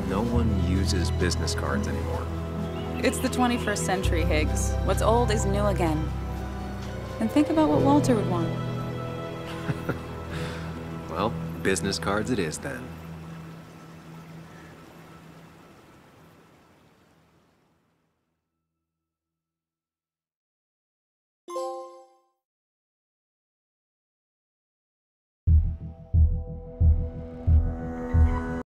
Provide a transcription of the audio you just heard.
No one uses business cards anymore. It's the 21st century, Higgs. What's old is new again. And think about what Walter would want. Well, business cards it is then.